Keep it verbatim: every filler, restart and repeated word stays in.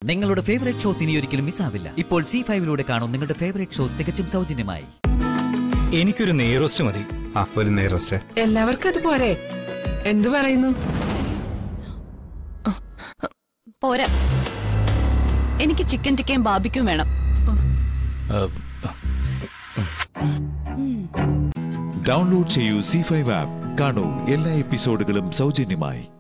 നിങ്ങളുടെ favourite shows ഇനി ഒരിക്കലും മിസ്സാവില്ല. ഇപ്പോൾ സി ഫൈവിലൂടെ കാണും നിങ്ങളുടെ ഫേവറേറ്റ് ഷോസ് തികച്ചും സൗജന്യമായി. എനിക്കൊരു നെയ്റോസ്റ്റ് മതി. ആ ഒരു നെയ്റോസ്റ്റ്. എല്ലാവർക്കും അത് പോരെ? എന്തു പറയുന്നു? പോരാ, എനിക്ക് ചിക്കൻ ടിക്കയും ബാർബിക്യൂം വേണം. ഡൗൺലോഡ് ചെയ്യൂ സി ഫൈവ് ആപ്പ്. കാണൂ എല്ലാ എപ്പിസോഡുകളും സൗജന്യമായി.